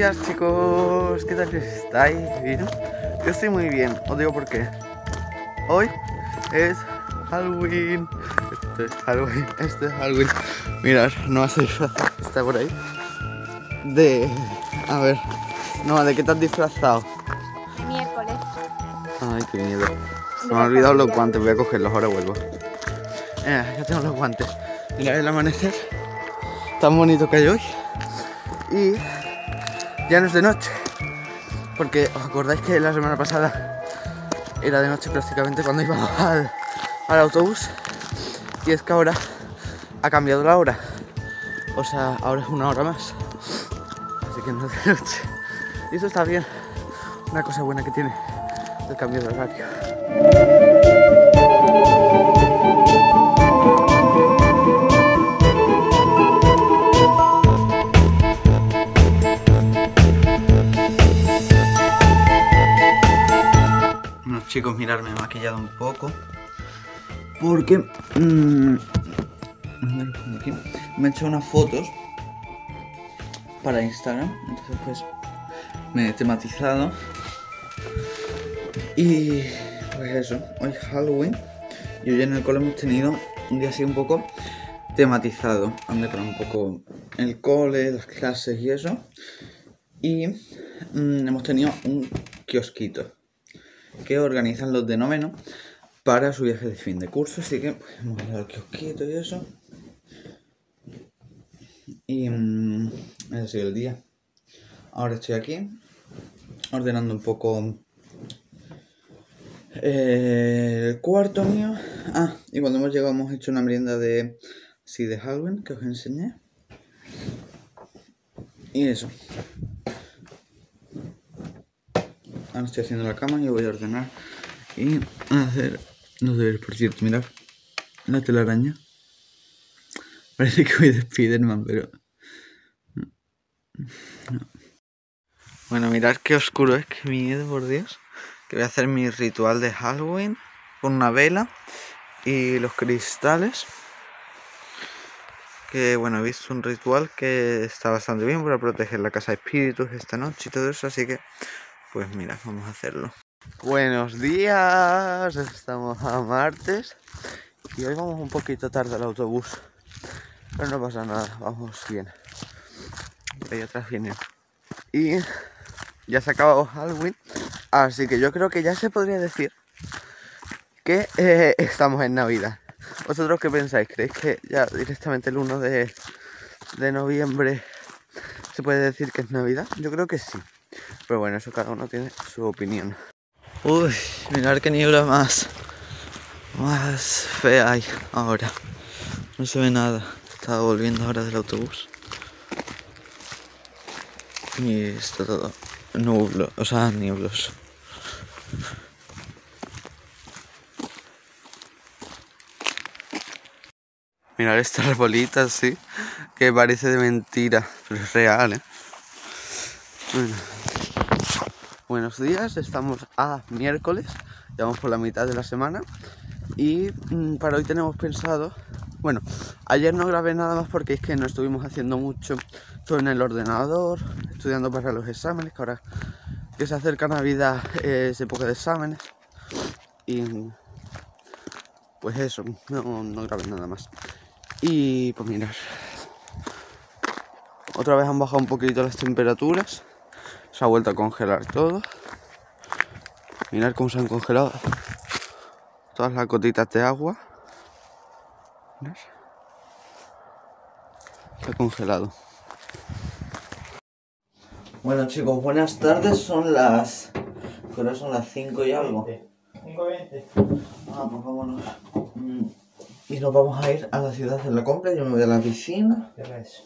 días, chicos, ¿qué tal estáis? ¿Bien? Yo estoy muy bien, os digo por qué. Hoy es Halloween. Este es Halloween. Mirad, no hace disfrazado, está por ahí. A ver, no, ¿de qué te has disfrazado? De miércoles. Ay, qué miedo. Se me han olvidado los guantes, voy a cogerlos, ahora vuelvo. Ya tengo los guantes. Mirad el amanecer tan bonito que hay hoy. Y ya no es de noche, porque os acordáis que la semana pasada era de noche prácticamente cuando íbamos al autobús, y es que ahora ha cambiado la hora, o sea, ahora es una hora más, así que no es de noche, y eso está bien, una cosa buena que tiene el cambio de horario. Chicos, mirad, me he maquillado un poco porque me he hecho unas fotos para Instagram, entonces pues me he tematizado y pues eso, hoy es Halloween y hoy en el cole hemos tenido un día así un poco tematizado, han decorado un poco el cole, las clases y eso, y hemos tenido un kiosquito que organizan los de noveno para su viaje de fin de curso, así que pues, hemos ido al kiosquito y eso. Y ese ha sido el día. Ahora estoy aquí ordenando un poco el cuarto mío. Y cuando hemos llegado hemos hecho una merienda de Halloween que os enseñé. Y eso. Ahora estoy haciendo la cama y voy a ordenar y a hacer los deberes. Por cierto, mirad la telaraña. Parece que voy de Spiderman, pero no. Bueno, mirad qué oscuro es, qué miedo, por Dios. Que voy a hacer mi ritual de Halloween con una vela y los cristales. Que bueno, he visto un ritual que está bastante bien para proteger la casa de espíritus esta noche y todo eso, así que pues mira, vamos a hacerlo. Buenos días, estamos a martes y hoy vamos un poquito tarde al autobús, pero no pasa nada, vamos bien. Ahí atrás viene. Y ya se ha acabado Halloween, así que yo creo que ya se podría decir que estamos en Navidad. ¿Vosotros qué pensáis? ¿Creéis que ya directamente el 1 de noviembre se puede decir que es Navidad? Yo creo que sí. Pero bueno, eso cada uno tiene su opinión. Uy, mirad qué niebla más fea hay ahora. No se ve nada. Estaba volviendo ahora del autobús. Y está todo niebloso. Mirad esta arbolita así, que parece de mentira, pero es real, ¿eh? Bueno. Buenos días, estamos a miércoles, ya vamos por la mitad de la semana y para hoy tenemos pensado, bueno, ayer no grabé nada más porque es que no estuvimos haciendo mucho, todo en el ordenador, estudiando para los exámenes, que ahora que se acerca Navidad es época de exámenes y pues eso, no grabé nada más. Y pues mirad, otra vez han bajado un poquito las temperaturas. Se ha vuelto a congelar todo. Mirad cómo se han congelado todas las gotitas de agua. Mirad. Se ha congelado. Bueno chicos, buenas tardes. Son las... ¿Qué son las 5 y algo? 5:20. Pues vámonos. Y nos vamos a ir a la ciudad a hacer la compra. Yo me voy a la piscina. ¿Qué ves?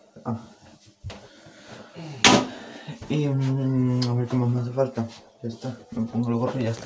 Y a ver qué más me hace falta. Ya está, me pongo el gorro y ya está.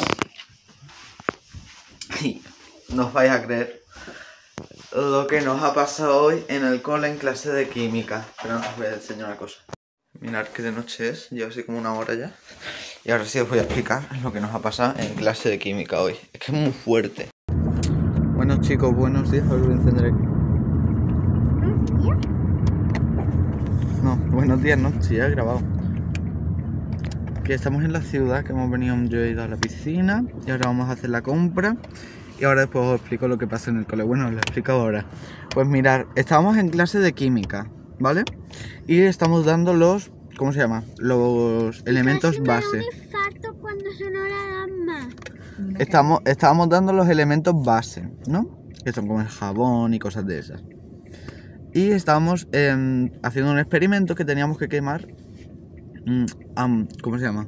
Y no os vais a creer lo que nos ha pasado hoy en el cole en clase de química. Pero os voy a enseñar una cosa. Mirad que de noche es, lleva así como una hora ya. Y ahora sí os voy a explicar lo que nos ha pasado en clase de química hoy. Es que es muy fuerte. Bueno chicos, buenos días. Os voy a encender aquí. No, buenos días, no, sí, ya he grabado. Que estamos en la ciudad, que hemos venido, yo he ido a la piscina y ahora vamos a hacer la compra. Y ahora después os explico lo que pasa en el cole. Bueno, os lo explico ahora. Pues mirad, estábamos en clase de química, ¿vale? Y estamos dando los, ¿cómo se llama? Los elementos base. Me da un infarto cuando sonó la alarma. Estábamos dando los elementos base, ¿no? Que son como el jabón y cosas de esas. Y estábamos haciendo un experimento que teníamos que quemar. ¿Cómo se llama?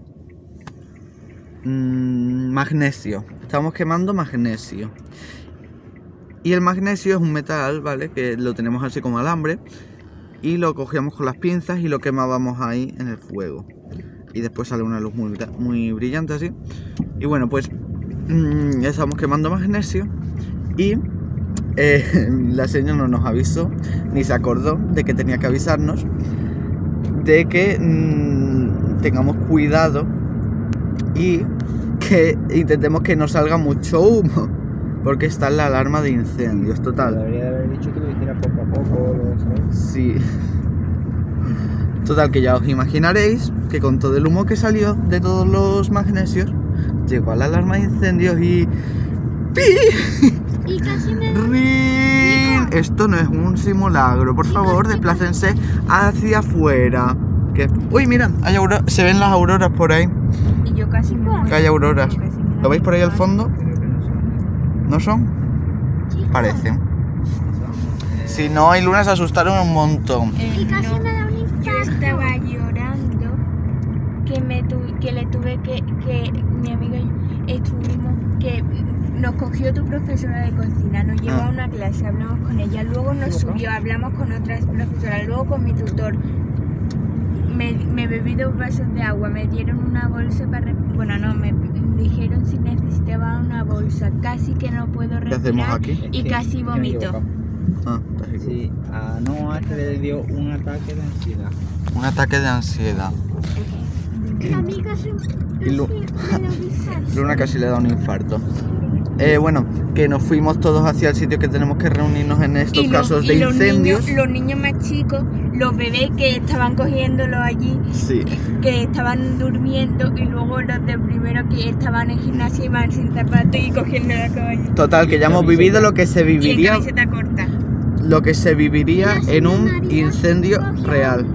Magnesio. Estábamos quemando magnesio. Y el magnesio es un metal, ¿vale? Que lo tenemos así como alambre. Y lo cogíamos con las pinzas y lo quemábamos ahí en el fuego. Y después sale una luz muy brillante así. Y bueno, pues estábamos quemando magnesio. Y la señora no nos avisó, ni se acordó de que tenía que avisarnos de que tengamos cuidado y que intentemos que no salga mucho humo, porque está en la alarma de incendios. Total. Debería de haber dicho que lo hiciera poco a poco, ¿sabes? Sí. Total, que ya os imaginaréis que con todo el humo que salió de todos los magnesios, llegó a la alarma de incendios y... ¡pi! Y casi me da ¡Rin! Esto no es un simulacro, por favor, desplácense hacia afuera. Que... Uy, mira, hay se ven las auroras por ahí. Y yo casi me muero. Que hay auroras. Casi me da ¿Lo veis por ahí al fondo? Creo que no son. ¿No son? Parecen. Si no hay lunas, se asustaron un montón. Y casi No, me da un yo infarto. estaba llorando que le tuve que mi amiga y yo estuvimos, que nos cogió tu profesora de cocina, nos llevó a una clase, hablamos con ella, luego nos subió, hablamos con otras profesoras, luego con mi tutor. Me bebí 2 vasos de agua, me dieron una bolsa para... Bueno, no, me dijeron si necesitaba una bolsa, casi que no puedo ¿Qué hacemos respirar aquí? y casi vomito. Ah, está aquí. Sí, a Noah le dio un ataque de ansiedad. Un ataque de ansiedad. A mí casi Y me da un infarto. Luna casi le da un infarto. Bueno, que nos fuimos todos hacia el sitio que tenemos que reunirnos en estos casos de incendios. Los niños más chicos, los bebés que estaban cogiéndolo allí, Sí. que estaban durmiendo, y luego los de primero que estaban en gimnasia iban sin zapatos y cogiendo la caballa. Total, que ya hemos vivido lo que se Y en viviría, camiseta corta. lo que se viviría en un incendio real.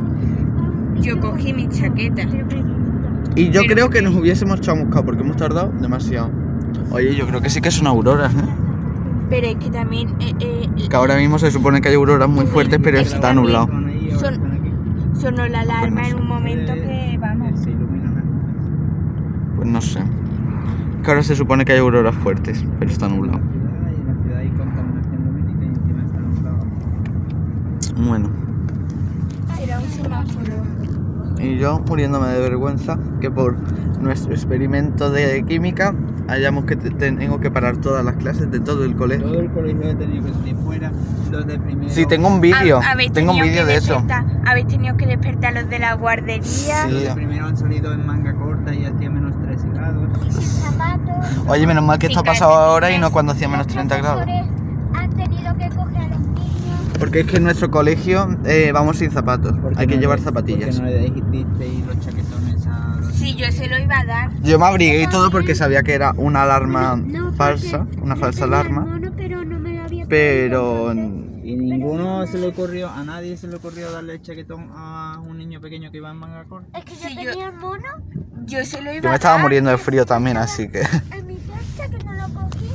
Yo cogí mi chaqueta. Y yo Pero creo que ¿por qué? nos hubiésemos chamuscado porque hemos tardado demasiado. Oye, yo creo que sí que son auroras, ¿eh? Pero es que también Que ahora mismo se supone que hay auroras muy fuertes, pero Es que está también nublado. Van ahí, ahora Son- están aquí. sonó la alarma Pues no en un momento que vamos. Se iluminan las Pues no sé. Que ahora se supone que hay auroras fuertes, pero está nublado. y en la ciudad hay contaminación lumínica y encima está nublado. Bueno. Era un semáforo. Y yo muriéndome de vergüenza que por nuestro experimento de química hayamos que tengo que parar todas las clases de todo el colegio. Todo el colegio ha tenido que salir fuera, los de primero. Sí, tengo un vídeo. Habéis Tengo un tenido vídeo que de eso. Habéis tenido que despertar a los de la guardería. Sí. Los de primero han salido en manga corta y hacía menos 13 grados. Y sin zapatos. Oye, menos mal que esto ha Sin pasado ahora y no calcetines. cuando hacía menos 30 grados. Los profesores han tenido que coger a los niños. Porque es que en nuestro colegio vamos sin zapatos. ¿Por qué Hay que no llevar le- zapatillas. ¿Por qué no le dijisteis los chaquetones a los Sí, yo se lo iba a dar. Yo me abrigué y todo porque sabía que era una alarma No, porque falsa, una yo falsa tenía el alarma. mono, pero no me lo había Pero pedido, entonces- Y ninguno se le ocurrió, a nadie se le ocurrió darle el chaquetón a un niño pequeño que iba en manga corta. Es que Sí, yo yo- tenía el mono Yo se lo iba yo me a estaba dar. muriendo de frío también, así que... en mi plancha que no lo cogí.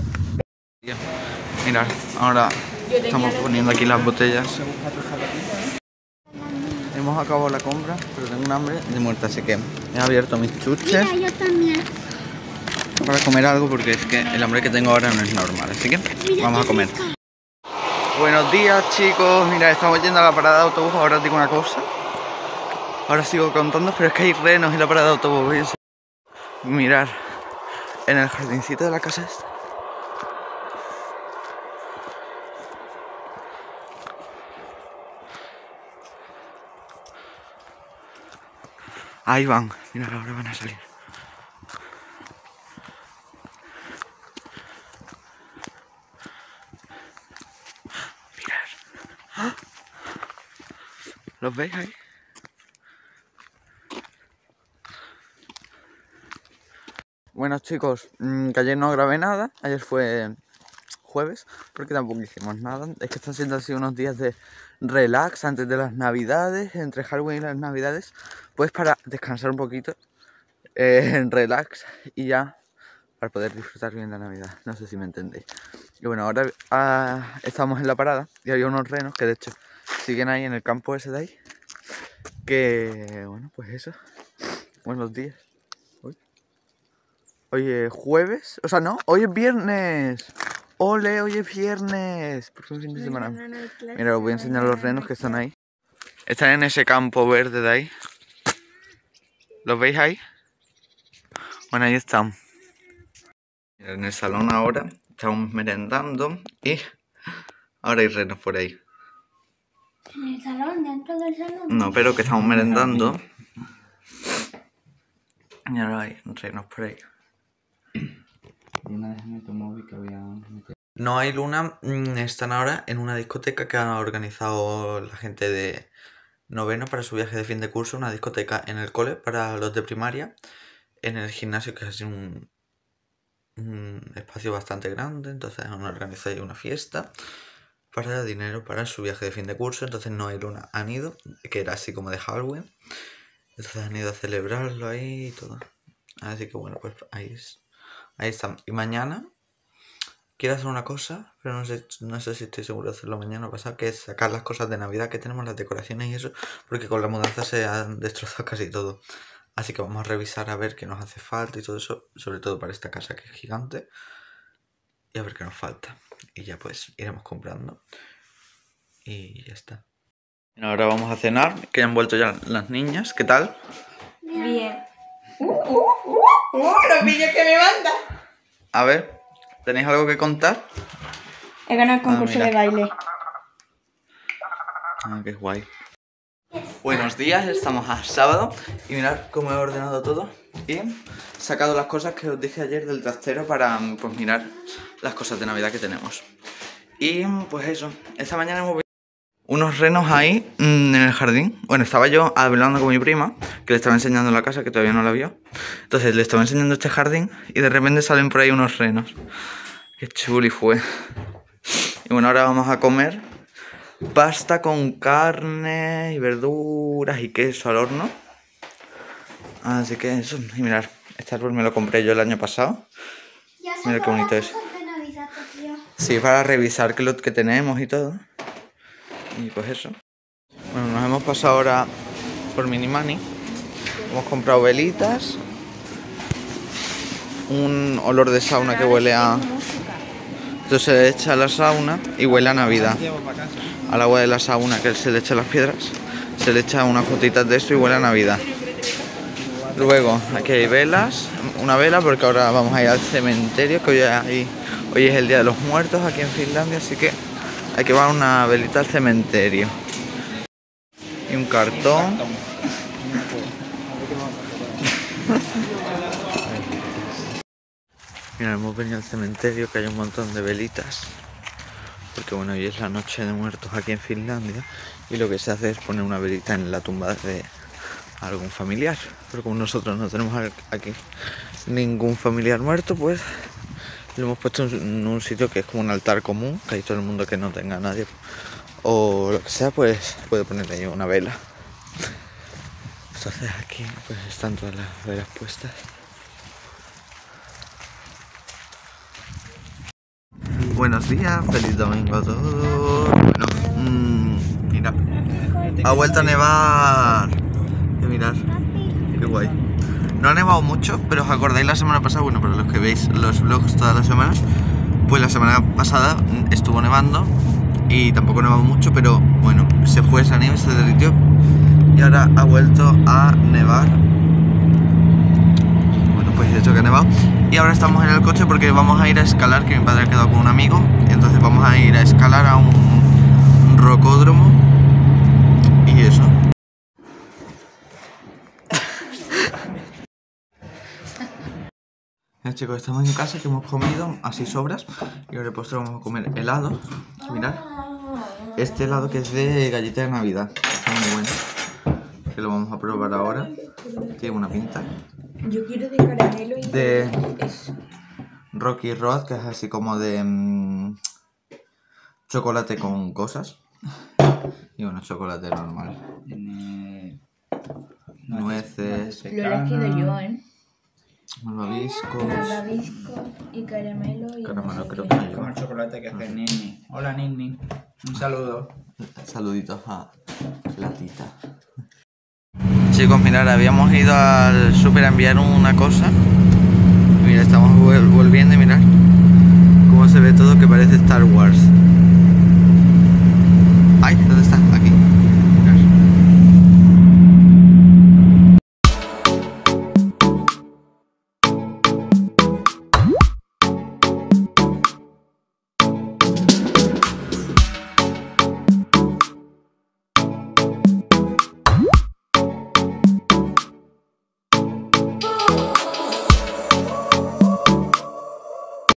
Mirad, ahora Yo tenía estamos los poniendo aquí las botellas. Se busca tu zapatilla, Hemos acabado la compra, pero tengo un hambre de muerte, así que he abierto mis chuches Mira, yo también. para comer algo porque es que el hambre que tengo ahora no es normal, así que vamos a comer. Buenos días, chicos. Mira, estamos yendo a la parada de autobús. Ahora os digo una cosa. Ahora sigo contando, pero es que hay renos en la parada de autobús. ¿Veis? Mirad, en el jardincito de la casa esta. Ahí van, mirad, ahora van a salir. Mirad. ¿Los veis ahí? Bueno chicos, que ayer no grabé nada, ayer fue jueves, porque tampoco hicimos nada. Es que están siendo así unos días de relax antes de las navidades, entre Halloween y las navidades, pues para descansar un poquito, en relax y ya para poder disfrutar bien la Navidad, no sé si me entendéis. Y bueno, ahora estamos en la parada y había unos renos que de hecho siguen ahí en el campo ese de ahí, que bueno, pues eso, buenos días. Hoy es jueves, o sea no, hoy es viernes. ¡Ole! Hoy es viernes. Por fin de semana. Mira, os voy a enseñar los renos que están ahí. Están en ese campo verde de ahí. ¿Los veis ahí? Bueno, ahí están. Mira, en el salón ahora estamos merendando y ahora hay renos por ahí. ¿En el salón? ¿Dentro del salón? No, pero que estamos merendando. Y ahora hay renos por ahí. Luna, déjame tu móvil que voy a... No hay Luna, están ahora en una discoteca que ha organizado la gente de noveno para su viaje de fin de curso, una discoteca en el cole para los de primaria, en el gimnasio, que es así un espacio bastante grande. Entonces han organizado ahí una fiesta para dinero para su viaje de fin de curso. Entonces no hay Luna, han ido, que era así como de Halloween, entonces han ido a celebrarlo ahí y todo. Así que bueno, pues ahí están. Y mañana quiero hacer una cosa, pero no sé si estoy seguro de hacerlo mañana o pasado, que es sacar las cosas de Navidad que tenemos, las decoraciones y eso, porque con la mudanza se han destrozado casi todo. Así que vamos a revisar a ver qué nos hace falta y todo eso, sobre todo para esta casa que es gigante, y a ver qué nos falta. Y ya pues iremos comprando y ya está. Ahora vamos a cenar, que han vuelto ya las niñas. ¿Qué tal? Bien. Los vídeos que me manda. A ver, ¿tenéis algo que contar? He ganado el concurso mira. de baile. Ah, qué guay. Buenos días, estamos a sábado y mirad cómo he ordenado todo y he sacado las cosas que os dije ayer del trastero para pues mirar las cosas de Navidad que tenemos. Y pues eso, esta mañana hemos visto unos renos ahí en el jardín. Bueno, estaba yo hablando con mi prima, que le estaba enseñando la casa, que todavía no la vio. Entonces le estaba enseñando este jardín y de repente salen por ahí unos renos. Qué chuli fue. Y bueno, ahora vamos a comer pasta con carne y verduras y queso al horno. Así que eso, y mirad, este árbol me lo compré yo el año pasado. Mira qué bonito es. Sí, para revisar qué es lo que tenemos y todo. Y pues eso. Bueno, nos hemos pasado ahora por Minimani. Hemos comprado velitas, un olor de sauna que huele a... Entonces se le echa a la sauna y huele a Navidad. Al agua de la sauna que se le echa a las piedras, se le echa unas gotitas de esto y huele a Navidad. Luego aquí hay velas, una vela porque ahora vamos a ir al cementerio, que hoy es el Día de los Muertos aquí en Finlandia, así que hay que llevar una velita al cementerio. Y un cartón. Mira, hemos venido al cementerio, que hay un montón de velitas, porque bueno, hoy es la noche de muertos aquí en Finlandia y lo que se hace es poner una velita en la tumba de algún familiar, pero como nosotros no tenemos aquí ningún familiar muerto, pues lo hemos puesto en un sitio que es como un altar común, que ahí todo el mundo que no tenga a nadie o lo que sea, pues puede poner ahí una vela. Entonces aquí pues están todas las velas puestas. Buenos días, feliz domingo a todos. Bueno, mira, ha vuelto a nevar. Mirad, qué guay. No ha nevado mucho, pero os acordáis la semana pasada, bueno, para los que veis los vlogs todas las semanas, pues la semana pasada estuvo nevando y tampoco nevado mucho, pero bueno, se fue esa nieve, se derritió y ahora ha vuelto a nevar. Bueno, pues de hecho que ha nevado. Y ahora estamos en el coche porque vamos a ir a escalar, que mi padre ha quedado con un amigo. Entonces vamos a ir a escalar a un rocódromo. Y eso. Ya chicos, estamos en casa, que hemos comido así sobras. Y ahora de postre vamos a comer helado. Mirad. Este helado que es de galleta de Navidad. Está muy bueno. que lo vamos a probar ahora. Tiene una pinta. Yo quiero de caramelo y De eso. Rocky Road, que es así como de chocolate con cosas. Y bueno, chocolate normal. Tiene Nueces, Lo he elegido yo, ¿eh? malvaviscos. Malvavisco y caramelo y Caramelo, no sé creo qué. que no Como lleva. el chocolate que hace Nini. Hola Nini. Un saludo. Saluditos a la tita. Chicos, mirad, habíamos ido al súper a enviar una cosa. Mira, estamos volviendo y mirad cómo se ve todo, que parece Star Wars. Ay, ¿dónde está? Aquí.